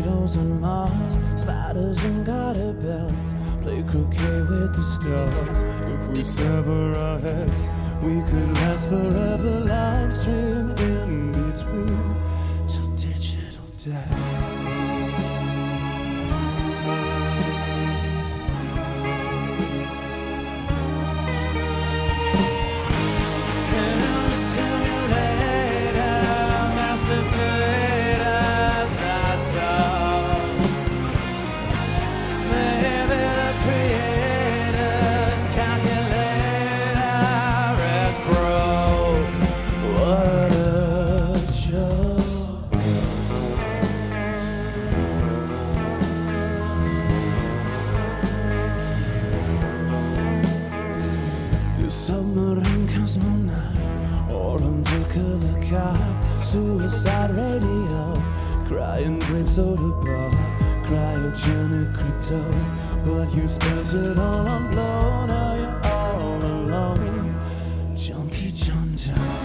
tornadoes on Mars, spiders and garter belts, play croquet with the stars. If we sever our heads, we could last forever, live stream in between till digital death. Submarine cosmonaut or undercover cop, suicide radio, crying grape soda bar, cryogenic crypto. But you spent it all on blow, now you're all alone. Junkie John Doe.